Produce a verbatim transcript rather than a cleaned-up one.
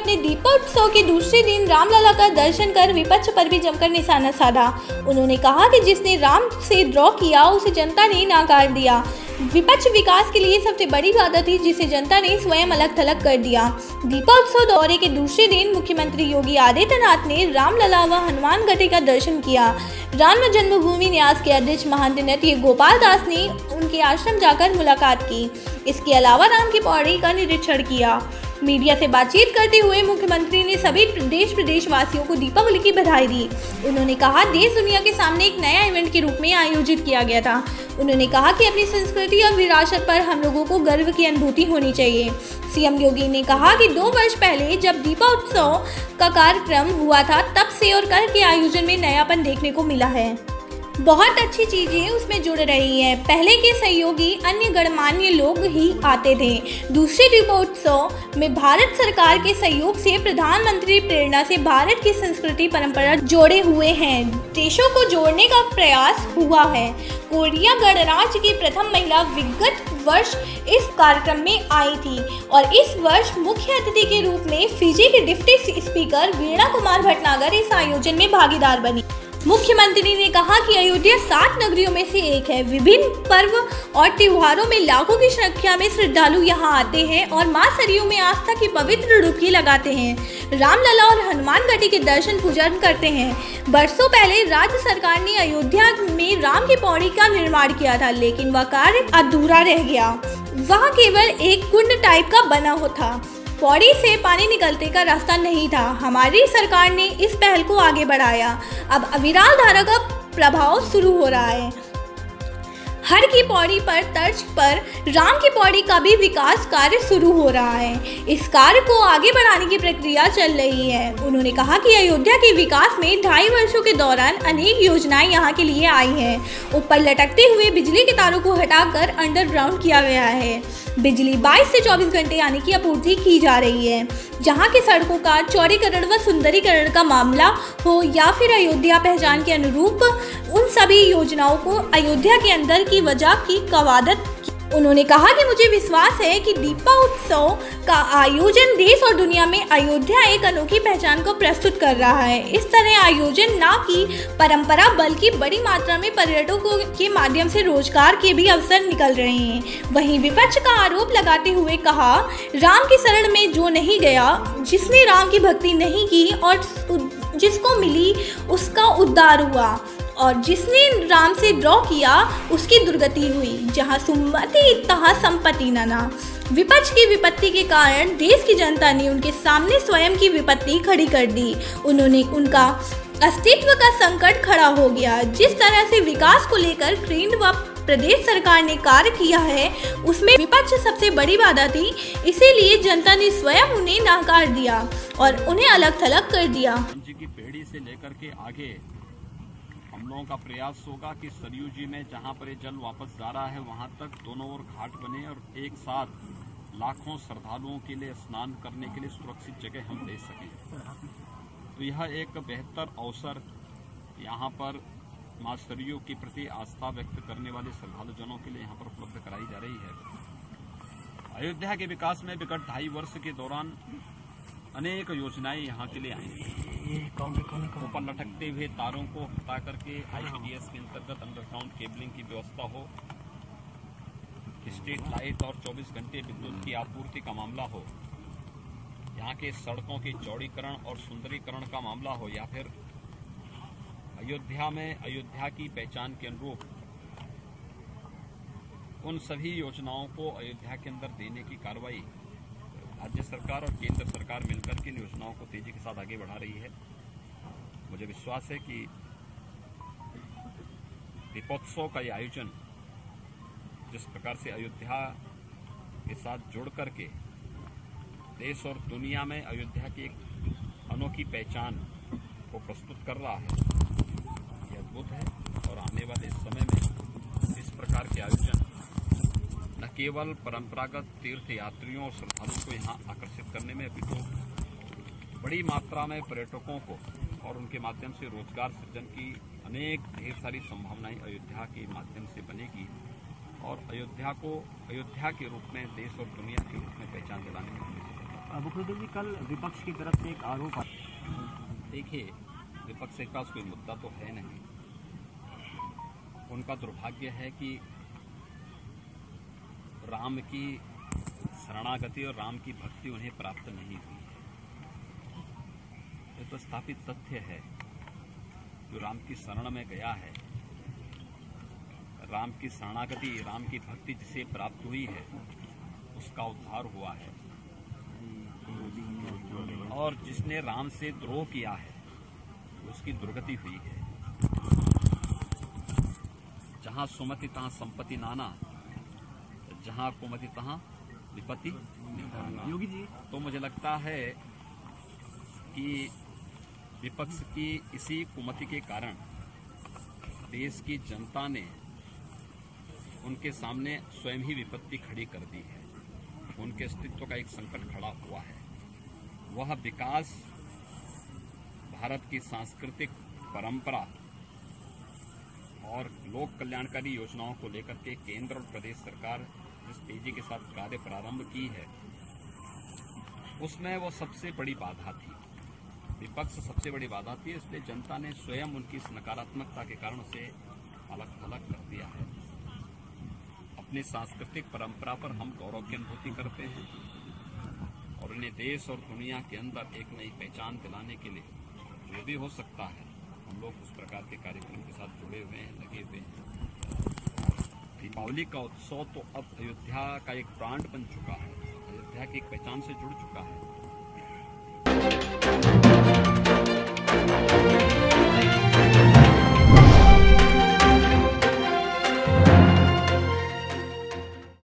अपने दीपोत्सव के दूसरे दिन रामलला का दर्शन कर विपक्ष पर भी जमकर निशाना साधा। उन्होंने कहा कि जिसने राम से द्रोह किया उसे जनता ने नकार दिया। विपक्ष विकास के लिए सबसे बड़ी बाधा थी जिसे जनता ने स्वयं अलग थलग कर दिया। दीपोत्सव दौरे के दूसरे दिन मुख्यमंत्री योगी आदित्यनाथ ने रामलला व हनुमान गढ़ी का दर्शन किया। राम जन्मभूमि न्यास के अध्यक्ष महंत नृत्य गोपाल दास ने उनके आश्रम जाकर मुलाकात की। इसके अलावा राम की पौड़ी का निरीक्षण किया। मीडिया से बातचीत करते हुए मुख्यमंत्री ने सभी देश प्रदेश वासियों को दीपावली की बधाई दी। उन्होंने कहा देश दुनिया के सामने एक नया इवेंट के रूप में आयोजित किया गया था। उन्होंने कहा कि अपनी संस्कृति और विरासत पर हम लोगों को गर्व की अनुभूति होनी चाहिए। सीएम योगी ने कहा कि दो वर्ष पहले जब दीपोत्सव का कार्यक्रम हुआ था तब से और कल के आयोजन में नयापन देखने को मिला है। बहुत अच्छी चीजें उसमें जुड़ रही हैं। पहले के सहयोगी अन्य गणमान्य लोग ही आते थे। दूसरे दीपोत्सव में भारत सरकार के सहयोग से प्रधानमंत्री प्रेरणा से भारत की संस्कृति परंपरा जोड़े हुए हैं। देशों को जोड़ने का प्रयास हुआ है। कोरिया गणराज्य की प्रथम महिला विगत वर्ष इस कार्यक्रम में आई थी और इस वर्ष मुख्य अतिथि के रूप में फिजी के डिप्टी स्पीकर वीणा कुमार भटनागर इस आयोजन में भागीदार बनी। मुख्यमंत्री ने कहा कि अयोध्या सात नगरियों में से एक है। विभिन्न पर्व और त्योहारों में लाखों की संख्या में श्रद्धालु यहां आते हैं और मां सरयू में आस्था की पवित्र डुबकी लगाते हैं। रामलला और हनुमान गढ़ी के दर्शन पूजन करते हैं। बरसों पहले राज्य सरकार ने अयोध्या में राम की पौड़ी का निर्माण किया था, लेकिन वह कार्य अधूरा रह गया। वह केवल एक कुंड टाइप का बना हो था। पौड़ी से पानी निकलने का रास्ता नहीं था। हमारी सरकार ने इस पहल को आगे बढ़ाया। अब अविराल धारा का प्रभाव शुरू हो रहा है। हर की पौड़ी पर तर्ज पर राम की पौड़ी का भी विकास कार्य शुरू हो रहा है। इस कार्य को आगे बढ़ाने की प्रक्रिया चल रही है। उन्होंने कहा कि अयोध्या के विकास में ढाई वर्षों के दौरान अनेक योजनाएं यहाँ के लिए आई हैं। ऊपर लटकते हुए बिजली के तारों को हटाकर अंडरग्राउंड किया गया है। बिजली बाईस से चौबीस घंटे आने की आपूर्ति की जा रही है। जहाँ की सड़कों का चौड़ीकरण व सुंदरीकरण का मामला हो या फिर अयोध्या पहचान के अनुरूप उन सभी योजनाओं को अयोध्या के अंदर की वजह की कवायद। उन्होंने कहा कि मुझे विश्वास है कि दीपोत्सव का आयोजन देश और दुनिया में अयोध्या एक अनोखी पहचान को प्रस्तुत कर रहा है। इस तरह आयोजन न की परंपरा बल्कि बड़ी मात्रा में पर्यटकों के माध्यम से रोजगार के भी अवसर निकल रहे हैं। वहीं विपक्ष का आरोप लगाते हुए कहा, राम की शरण में जो नहीं गया, जिसने राम की भक्ति नहीं की और जिसको मिली उसका उद्धार हुआ और जिसने राम से द्रोह किया उसकी दुर्गति हुई। जहाँ सुमति तहाँ संपत्ति नाना। विपक्ष की विपत्ति के कारण देश की जनता ने उनके सामने स्वयं की विपत्ति खड़ी कर दी। उन्होंने उनका अस्तित्व का संकट खड़ा हो गया। जिस तरह से विकास को लेकर केंद्र व प्रदेश सरकार ने कार्य किया है उसमें विपक्ष सबसे बड़ी बाधा थी। इसीलिए जनता ने स्वयं उन्हें नकार दिया और उन्हें अलग थलग कर दिया। की पीढ़ी से लेकर के आगे हम लोगों का प्रयास होगा कि सरयू जी में जहां पर ये जल वापस जा रहा है वहां तक दोनों ओर घाट बने और एक साथ लाखों श्रद्धालुओं के लिए स्नान करने के लिए सुरक्षित जगह हम दे सकें। तो यह एक बेहतर अवसर यहाँ पर मां सरयू के प्रति आस्था व्यक्त करने वाले श्रद्धालुजनों के लिए यहाँ पर उपलब्ध कराई जा रही है। अयोध्या के विकास में विगत ढाई वर्ष के दौरान अनेक योजनाएं यहाँ के लिए आई। ऊपर लटकते हुए तारों को हटा करके आईपीडीएस के अंतर्गत अंडरग्राउंड केबलिंग की व्यवस्था हो, स्ट्रीट लाइट और चौबीस घंटे विद्युत की आपूर्ति का मामला हो, यहाँ के सड़कों के चौड़ीकरण और सुंदरीकरण का मामला हो, या फिर अयोध्या में अयोध्या की पहचान के अनुरूप उन सभी योजनाओं को अयोध्या के अंदर देने की कार्रवाई राज्य सरकार और केंद्र सरकार मिलकर के योजनाओं को तेजी के साथ आगे बढ़ा रही है। मुझे विश्वास है कि दीपोत्सव का ये आयोजन जिस प्रकार से अयोध्या के साथ जुड़ करके देश और दुनिया में अयोध्या की एक अनोखी पहचान को प्रस्तुत कर रहा है, ये अद्भुत है। और आने वाले समय में इस प्रकार के आयोजन न केवल परंपरागत तीर्थ यात्रियों और श्रद्धालुओं को यहाँ आकर्षित करने में अपितु बड़ी मात्रा में पर्यटकों को और उनके माध्यम से रोजगार सृजन की अनेक ढेर सारी संभावनाएं अयोध्या के माध्यम से बनेगी और अयोध्या को अयोध्या के रूप में देश और दुनिया के रूप में पहचान दिलाने में मुख्यमंत्री जी, कल विपक्ष की तरफ से एक आरोप आया। देखिए, विपक्ष के पास कोई मुद्दा तो है नहीं। उनका दुर्भाग्य है कि राम की शरणागति और राम की भक्ति उन्हें प्राप्त नहीं हुई है। ये तो स्थापित तथ्य है। जो राम की शरण में गया है, राम की शरणागति, राम की भक्ति जिसे प्राप्त हुई है, उसका उद्धार हुआ है। और जिसने राम से द्रोह किया है, उसकी दुर्गति हुई है। जहां सुमति तहां संपत्ति नाना, जहां कुमति तहां विपत्ति निधाना। योगी जी, तो मुझे लगता है कि विपक्ष की इसी कुमति के कारण देश की जनता ने उनके सामने स्वयं ही विपत्ति खड़ी कर दी है। उनके अस्तित्व का एक संकट खड़ा हुआ है। वह विकास, भारत की सांस्कृतिक परंपरा और लोक कल्याणकारी योजनाओं को लेकर के केंद्र और प्रदेश सरकार जिस तेजी के साथ कार्य प्रारंभ की है, उसमें वो सबसे बड़ी बाधा थी। विपक्ष सबसे बड़ी बाधा थी। इसलिए जनता ने स्वयं उनकी इस नकारात्मकता के कारण उसे अलग थलग कर दिया है। अपनी सांस्कृतिक परंपरा पर हम गौरव की अनुभूति करते हैं और उन्हें देश और दुनिया के अंदर एक नई पहचान दिलाने के लिए जो भी हो सकता है, हम लोग उस प्रकार के कार्यक्रम के साथ जुड़े हुए हैं, लगे हुए हैं। दीपावली का उत्सव तो अब अयोध्या का एक ब्रांड बन चुका है, अयोध्या की एक पहचान से जुड़ चुका है।